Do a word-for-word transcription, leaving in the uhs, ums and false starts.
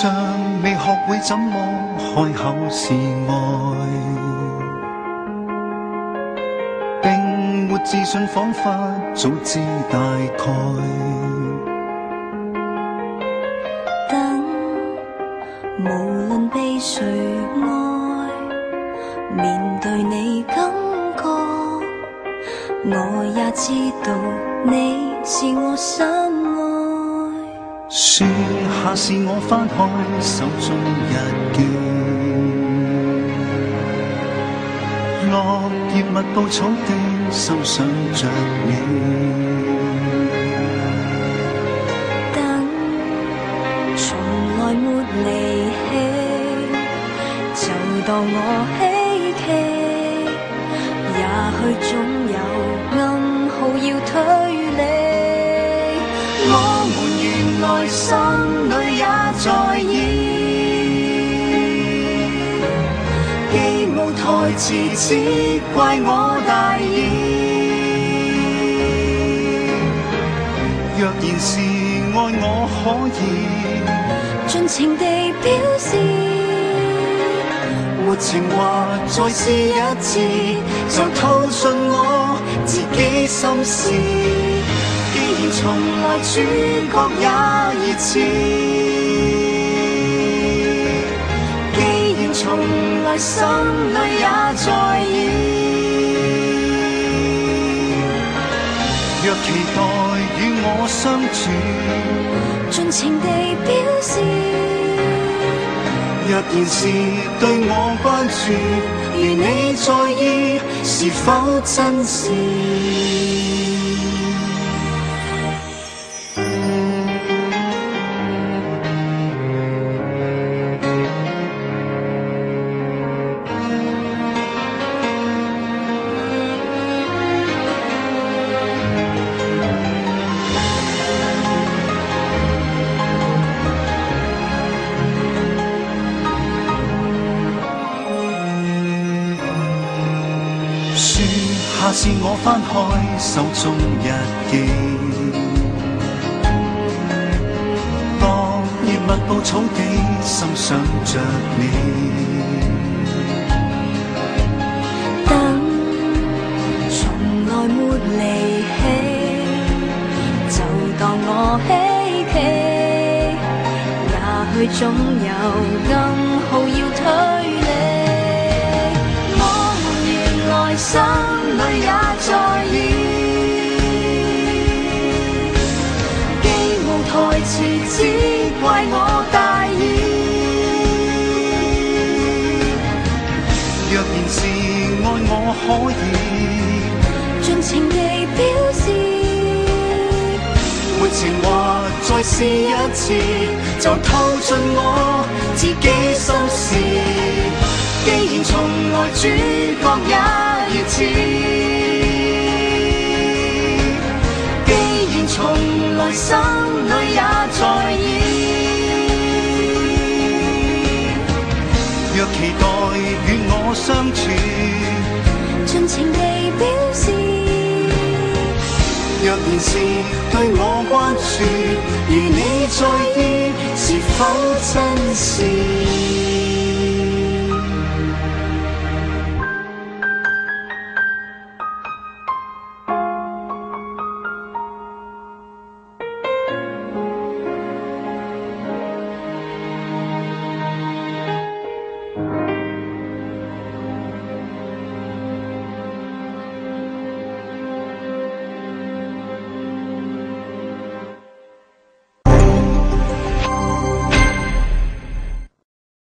尚未學會怎麼開口是愛，並沒自信，彷彿早知大概。 等，無論被誰愛，面對你感覺，我也知道你是我心愛。 樹下是我翻開手中日記，落葉密布草地，心想着你。 等，從來沒離棄，就當我希冀，也許總有暗號要推理。我們原來心裏也在意，既無台詞，只怪我大意。 若然是愛我可以盡情地表示， 沒情話再試一次，就吐盡我自己心事。既然從來主角也熱熾，既然從來心裏也在意，若期待與我相處， 盡情地表示。 若然是對我關注，如你在意，是否真是？樹下是我翻開手中日記，落葉密布草地，心想着你。 等，從來沒離棄，就當我希冀，也許總有暗號要推理。心裏也在意，既無台詞，只怪我大意。 若然是愛我可以盡情地表示， 沒情話再試一次，就透盡我自己心事。既然從來主角也熱熾，既然從來心裏也在意，若期待與我相處， 盡情地表示。 若然是對我關注，如你在意，是否真是？